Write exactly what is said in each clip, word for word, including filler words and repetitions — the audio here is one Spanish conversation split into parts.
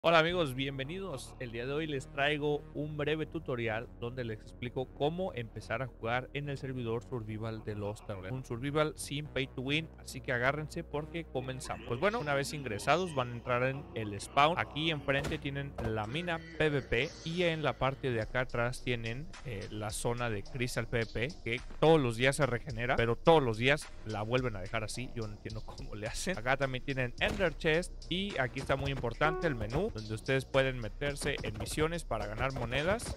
Hola amigos, bienvenidos. El día de hoy les traigo un breve tutorial donde les explico cómo empezar a jugar en el servidor Survival de los Taroleros. Un Survival sin Pay to Win, así que agárrense porque comenzamos. Pues bueno, una vez ingresados van a entrar en el spawn. Aquí enfrente tienen la mina PvP y en la parte de acá atrás tienen eh, la zona de Crystal PvP, que todos los días se regenera, pero todos los días la vuelven a dejar así. Yo no entiendo cómo le hacen. Acá también tienen Ender Chest y aquí está muy importante el menú, donde ustedes pueden meterse en misiones para ganar monedas.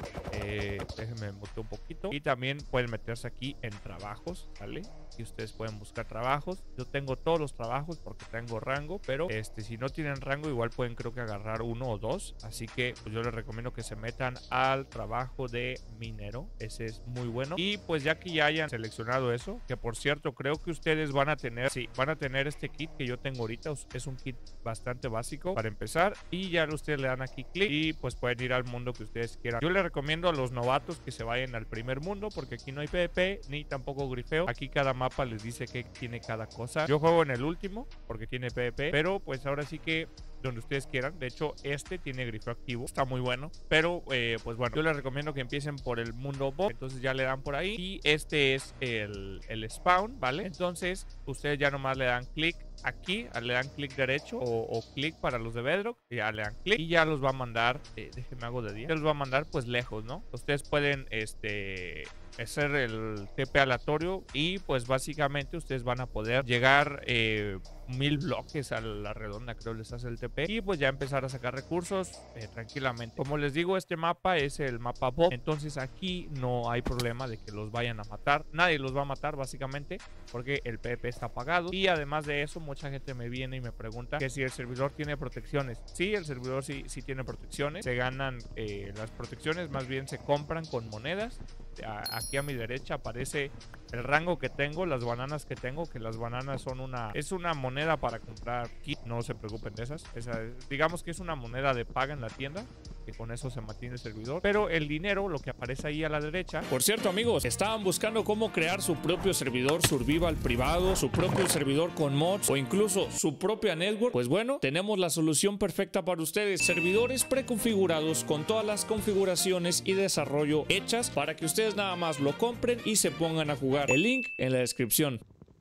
Eh, déjenme muteo un poquito. Y también pueden meterse aquí en trabajos, ¿vale? Y ustedes pueden buscar trabajos. Yo tengo todos los trabajos porque tengo rango, pero este, si no tienen rango, igual pueden creo que agarrar uno o dos. Así que pues, yo les recomiendo que se metan al trabajo de minero. Ese es muy bueno. Y pues ya que ya hayan seleccionado eso, que por cierto, creo que ustedes van a tener, sí, van a tener este kit que yo tengo ahorita. Es un kit bastante básico para empezar. Y ya ustedes le dan aquí clic y pues pueden ir al mundo que ustedes quieran. Yo les recomiendo a los novatos que se vayan al primer mundo porque aquí no hay PvP ni tampoco grifeo. Aquí cada mapa les dice que tiene cada cosa. Yo juego en el último porque tiene PvP, pero pues ahora sí que donde ustedes quieran. De hecho, este tiene grifo activo. Está muy bueno. Pero, eh, pues bueno, yo les recomiendo que empiecen por el mundo bot. Entonces ya le dan por ahí. Y este es el, el spawn, ¿vale? Entonces, ustedes ya nomás le dan clic aquí, le dan clic derecho o, o clic para los de Bedrock. Y ya le dan clic y ya los va a mandar. Eh, déjenme hago de día. Ya los va a mandar pues lejos, ¿no? Ustedes pueden, este... hacer el T P aleatorio y pues básicamente ustedes van a poder llegar eh, mil bloques a la redonda, creo les hace el T P y pues ya empezar a sacar recursos eh, tranquilamente. Como les digo, este mapa es el mapa Bob, entonces aquí no hay problema de que los vayan a matar, nadie los va a matar básicamente porque el PvP está apagado. Y además de eso, mucha gente me viene y me pregunta que si el servidor tiene protecciones. Sí, el servidor sí, sí tiene protecciones, se ganan eh, las protecciones, más bien se compran con monedas. Aquí a mi derecha aparece el rango que tengo, las bananas que tengo, que las bananas son una, es una moneda para comprar kit, no se preocupen de esas, Esa, digamos que es una moneda de paga en la tienda, que con eso se mantiene el servidor, pero el dinero, lo que aparece ahí a la derecha. Por cierto amigos, estaban buscando cómo crear su propio servidor survival privado, su propio servidor con mods o incluso su propia network, pues bueno, tenemos la solución perfecta para ustedes, servidores preconfigurados con todas las configuraciones y desarrollo hechas para que ustedes nada más lo compren y se pongan a jugar. El link en la descripción.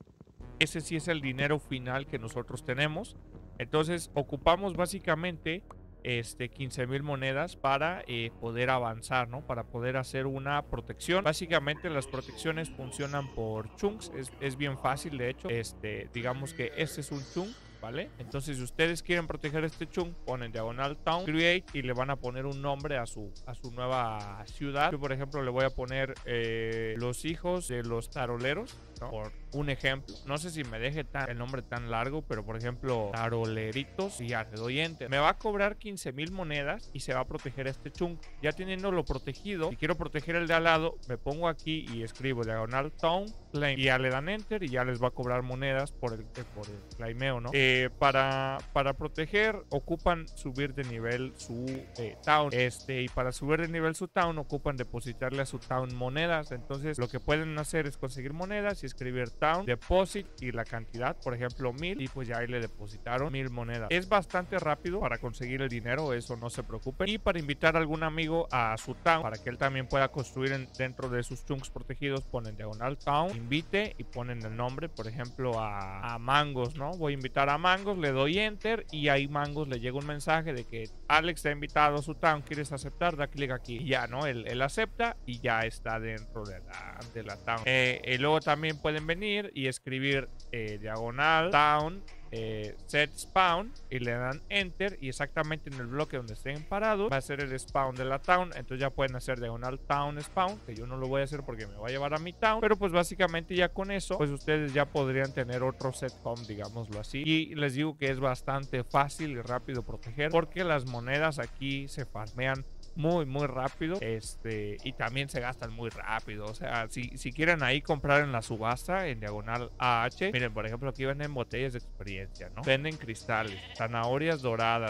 Ese sí es el dinero final que nosotros tenemos. Entonces ocupamos básicamente este, quince mil monedas para eh, poder avanzar, ¿no? Para poder hacer una protección. Básicamente las protecciones funcionan por chunks. Es, es bien fácil, de hecho. Este, digamos que este es un chunk, ¿vale? Entonces, si ustedes quieren proteger este chunk, ponen diagonal town, create y le van a poner un nombre a su, a su nueva ciudad. Yo, por ejemplo, le voy a poner eh, los hijos de los taroleros, ¿no? Por un ejemplo. No sé si me deje tan, el nombre tan largo, pero por ejemplo, taroleritos, y ya le doy enter. Me va a cobrar quince mil monedas y se va a proteger este chunk. Ya teniéndolo protegido, si quiero proteger el de al lado, me pongo aquí y escribo diagonal town claim y ya le dan enter y ya les va a cobrar monedas por el, por el claimeo, ¿no? Eh, para, para proteger ocupan subir de nivel su eh, town, este, y para subir de nivel su town ocupan depositarle a su town monedas. Entonces lo que pueden hacer es conseguir monedas y escribir town, deposit y la cantidad, por ejemplo mil, y pues ya ahí le depositaron mil monedas. Es bastante rápido para conseguir el dinero, eso no se preocupen. Y para invitar a algún amigo a su town para que él también pueda construir en, dentro de sus chunks protegidos, ponen diagonal town, invite y ponen el nombre, por ejemplo a, a Mangos, ¿no? Voy a invitar a Mangos, le doy enter y ahí Mangos le llega un mensaje de que Alex te ha invitado a su town, ¿quieres aceptar? Da clic aquí y ya, ¿no? Él, él acepta y ya está dentro de la, de la town. Eh, y luego también pueden venir y escribir eh, diagonal town Eh, set spawn y le dan enter y exactamente en el bloque donde estén parados va a ser el spawn de la town. Entonces ya pueden hacer diagonal town spawn, que yo no lo voy a hacer porque me va a llevar a mi town, pero pues básicamente ya con eso pues ustedes ya podrían tener otro set home, digámoslo así. Y les digo que es bastante fácil y rápido proteger porque las monedas aquí se farmean muy muy rápido, este, y también se gastan muy rápido. O sea, si, si quieren ahí comprar en la subasta en diagonal A H, miren, por ejemplo aquí venden botellas de experiencia, ¿no? Venden cristales, zanahorias doradas,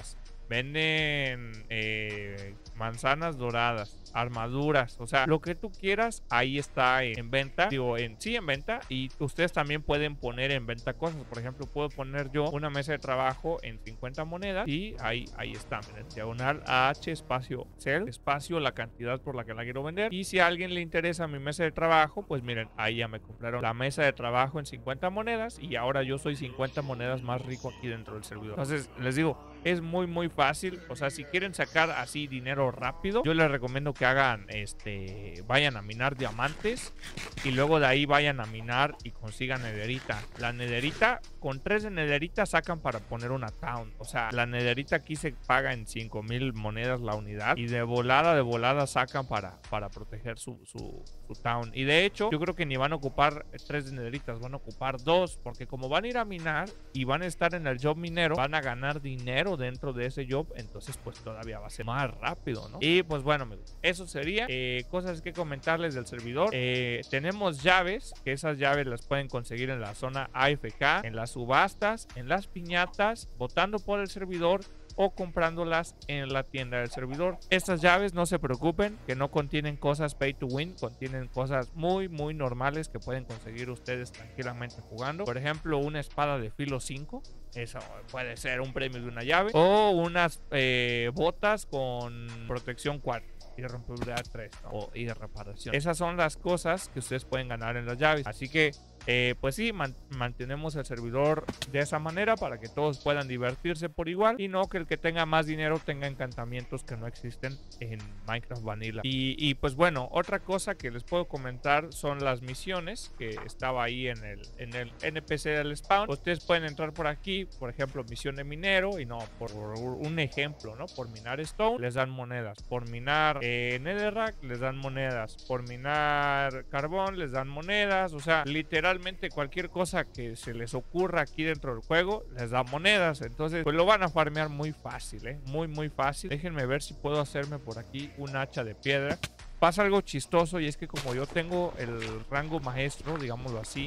venden eh, manzanas doradas, armaduras, o sea, lo que tú quieras, ahí está en, en venta, digo, en sí en venta, y ustedes también pueden poner en venta cosas. Por ejemplo, puedo poner yo una mesa de trabajo en cincuenta monedas y ahí, ahí está, miren, diagonal H espacio sell, espacio la cantidad por la que la quiero vender. Y si a alguien le interesa mi mesa de trabajo, pues miren, ahí ya me compraron la mesa de trabajo en cincuenta monedas y ahora yo soy cincuenta monedas más rico aquí dentro del servidor. Entonces, les digo, es muy muy fácil. O sea, si quieren sacar así dinero rápido, yo les recomiendo que hagan este, vayan a minar diamantes y luego de ahí vayan a minar y consigan nederita. La nederita, con tres de nederita sacan para poner una town. O sea, la nederita aquí se paga en cinco mil monedas la unidad y de volada de volada sacan para, para proteger su, su, su town. Y de hecho, yo creo que ni van a ocupar tres de nederitas, van a ocupar dos, porque como van a ir a minar y van a estar en el job minero, van a ganar dinero dentro de ese job, entonces pues todavía va a ser más rápido, ¿no? Y pues bueno, amigos, eso sería eh, cosas que comentarles del servidor. Eh, tenemos llaves, que esas llaves las pueden conseguir en la zona A F K, en las subastas, en las piñatas, votando por el servidor o comprándolas en la tienda del servidor. Estas llaves, no se preocupen, que no contienen cosas pay to win, contienen cosas muy muy normales que pueden conseguir ustedes tranquilamente jugando. Por ejemplo, una espada de filo cinco, eso puede ser un premio de una llave, o unas eh, botas con protección cuatro y de rompibilidad tres, ¿no? O, y de reparación. Esas son las cosas que ustedes pueden ganar en las llaves. Así que Eh, pues sí, man mantenemos el servidor de esa manera para que todos puedan divertirse por igual y no que el que tenga más dinero tenga encantamientos que no existen en Minecraft Vanilla. Y, y pues bueno, otra cosa que les puedo comentar son las misiones que estaba ahí en el, en el N P C del spawn. Ustedes pueden entrar por aquí, por ejemplo, misión de minero y no, por un ejemplo, ¿no? Por minar stone les dan monedas, por minar eh, netherrack les dan monedas, por minar carbón les dan monedas, o sea, literal cualquier cosa que se les ocurra aquí dentro del juego les da monedas. Entonces pues lo van a farmear muy fácil, ¿eh? Muy muy fácil. Déjenme ver si puedo hacerme por aquí un hacha de piedra. Pasa algo chistoso y es que como yo tengo el rango maestro, digámoslo así,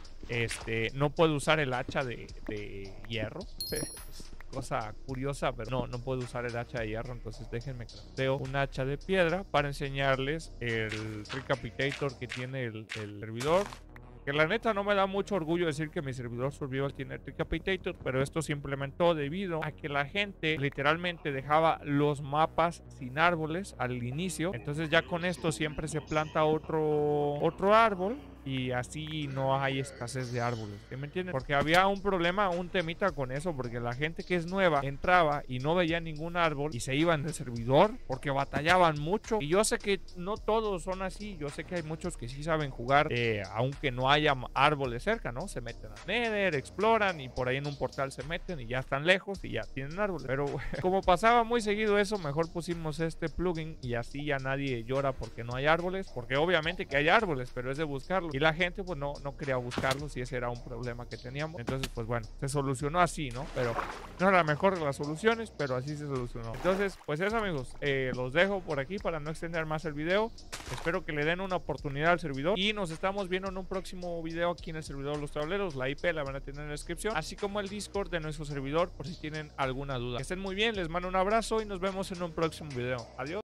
este no puedo usar el hacha de, de hierro. Cosa curiosa, pero no, no puedo usar el hacha de hierro. Entonces déjenme crafteo un hacha de piedra para enseñarles el Recapitator que tiene el, el servidor. Que la neta no me da mucho orgullo decir que mi servidor survival tiene Recapitator, pero esto se implementó debido a que la gente literalmente dejaba los mapas sin árboles al inicio. Entonces ya con esto siempre se planta otro, otro árbol y así no hay escasez de árboles, ¿sí me entienden? Porque había un problema, un temita con eso, porque la gente que es nueva entraba y no veía ningún árbol y se iban del servidor porque batallaban mucho. Y yo sé que no todos son así, yo sé que hay muchos que sí saben jugar eh, aunque no haya árboles cerca, ¿no? Se meten a Nether, exploran y por ahí en un portal se meten y ya están lejos y ya tienen árboles. Pero como pasaba muy seguido eso, mejor pusimos este plugin y así ya nadie llora porque no hay árboles, porque obviamente que hay árboles, pero es de buscarlos. Y la gente pues no, no quería buscarlos y ese era un problema que teníamos. Entonces pues bueno, se solucionó así, ¿no? Pero no era la mejor de las soluciones, pero así se solucionó. Entonces pues eso, amigos, eh, los dejo por aquí para no extender más el video. Espero que le den una oportunidad al servidor y nos estamos viendo en un próximo video aquí en el servidor de los tableros. La I P la van a tener en la descripción, así como el Discord de nuestro servidor por si tienen alguna duda. Que estén muy bien, les mando un abrazo y nos vemos en un próximo video. Adiós.